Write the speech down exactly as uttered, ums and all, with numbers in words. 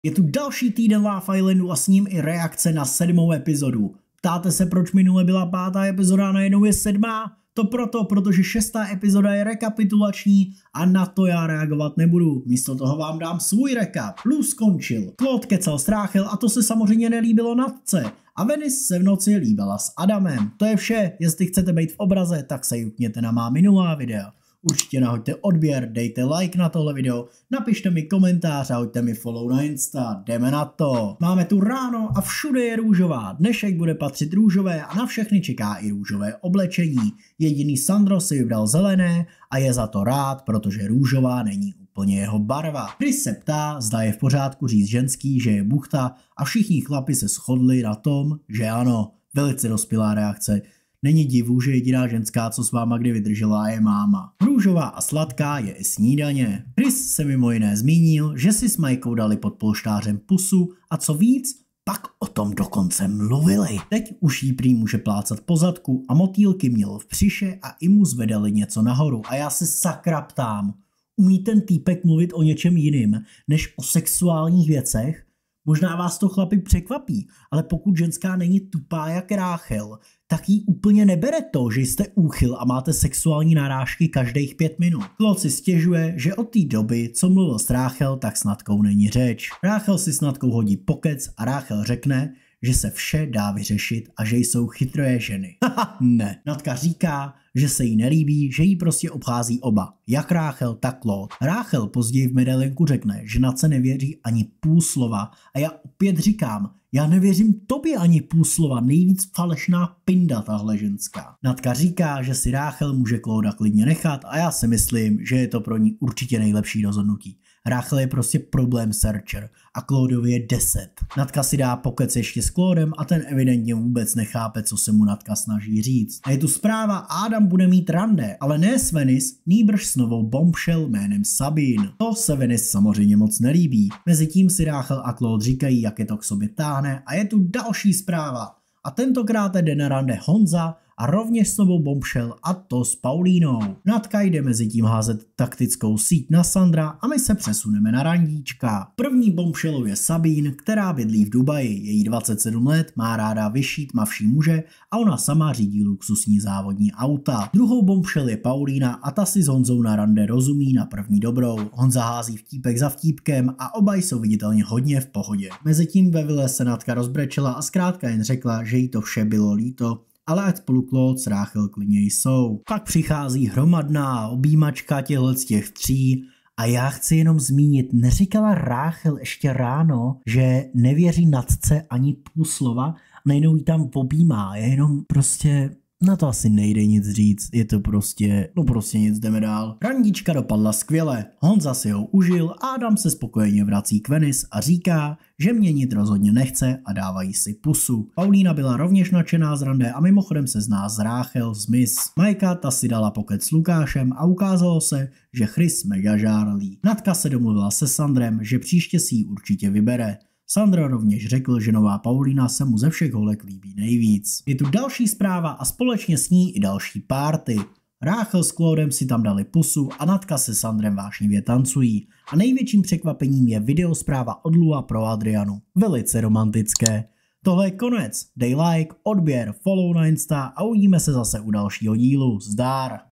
Je tu další týden Love Islandu a s ním i reakce na sedmou epizodu. Ptáte se, proč minule byla pátá epizoda a najednou je sedmá? To proto, protože šestá epizoda je rekapitulační a na to já reagovat nebudu. Místo toho vám dám svůj recap. Plus skončil. Claude kecal s Rachel a to se samozřejmě nelíbilo Natce. A Venice se v noci líbila s Adamem. To je vše. Jestli chcete být v obraze, tak se jukněte na má minulá videa. Určitě nahoďte odběr, dejte like na tohle video, napište mi komentář a hoďte mi follow na Insta, jdeme na to. Máme tu ráno a všude je růžová, dnešek bude patřit růžové a na všechny čeká i růžové oblečení. Jediný Sandro si vybral zelené a je za to rád, protože růžová není úplně jeho barva. Chris se ptá, zda je v pořádku říct ženský, že je buchta a všichni chlapi se shodli na tom, že ano, velice dospělá reakce. Není divu, že jediná ženská, co s váma kdy vydržela, je máma. Růžová a sladká je i snídaně. Chris se mimo jiné zmínil, že si s Majkou dali pod polštářem pusu a co víc, pak o tom dokonce mluvili. Teď už jí prý může plácat po zadku a motýlky měl v břiše a i mu zvedali něco nahoru. A já se sakra ptám, umí ten týpek mluvit o něčem jiným, než o sexuálních věcech? Možná vás to chlapi překvapí, ale pokud ženská není tupá jak Rachel, tak jí úplně nebere to, že jste úchyl a máte sexuální narážky každých pět minut. Claude si stěžuje, že od té doby, co mluvil s Rachel, tak s Natkou není řeč. Rachel si s Natkou hodí pokec a Rachel řekne, že se vše dá vyřešit a že jsou chytré ženy. Haha, ne. Natka říká, že se jí nelíbí, že jí prostě obchází oba, jak Rachel, tak Claude. Rachel později v medalionku řekne, že Natce nevěří ani půl slova a já opět říkám, já nevěřím tobě ani půl slova, nejvíc falešná pinda tahle ženská. Natka říká, že si Rachel může Clauda klidně nechat a já si myslím, že je to pro ní určitě nejlepší rozhodnutí. Rachel je prostě problém searcher a Claudovi je deset. Natka si dá pokec ještě s Claudem a ten evidentně vůbec nechápe, co se mu Natka snaží říct. A je tu zpráva, Adam bude mít rande, ale ne s Venice, nýbrž s novou bombshell jménem Sabine. To se Venice samozřejmě moc nelíbí. Mezitím si Rachel a Claude říkají, jak je to k sobě táhne a je tu další zpráva. A tentokrát jde na rande Honza a rovněž s novou bombshell a to s Paulínou. Natka jde mezi tím házet taktickou síť na Sandra a my se přesuneme na randíčka. První bombshellou je Sabine, která bydlí v Dubaji, je jí dvacet sedm let, má ráda vyšít mavší muže a ona sama řídí luxusní závodní auta. Druhou bombshell je Paulína a ta si s Honzou na rande rozumí na první dobrou. Honza hází vtípek za vtípkem a oba jsou viditelně hodně v pohodě. Mezitím ve vile se Natka rozbrečela a zkrátka jen řekla, že jí to vše bylo líto, ale ať spolu Claude s Rachel klidně jsou. Pak přichází hromadná objímačka těchto z těch tří a já chci jenom zmínit, neříkala Rachel ještě ráno, že nevěří Natce ani půl slova, najednou jí tam objímá, je jenom prostě... Na to asi nejde nic říct, je to prostě, no prostě nic, jdeme dál. Randička dopadla skvěle, Honza si ho užil a Adam se spokojeně vrací k Venice a říká, že měnit rozhodně nechce a dávají si pusu. Paulína byla rovněž nadšená z rande a mimochodem se zná z Rachel z Miss. Majka ta si dala pokec s Lukášem a ukázalo se, že Chris mega žárlí. Natka se domluvila se Sandrem, že příště si ji určitě vybere. Sandra rovněž řekl, že nová Paulína se mu ze všech holek líbí nejvíc. Je tu další zpráva a společně s ní i další párty. Rachel s Claudem si tam dali pusu a Natka se Sandrem vášnivě tancují. A největším překvapením je videospráva od Lua pro Adrianu. Velice romantické. Tohle je konec. Dej like, odběr, follow na Insta a uvidíme se zase u dalšího dílu. Zdar!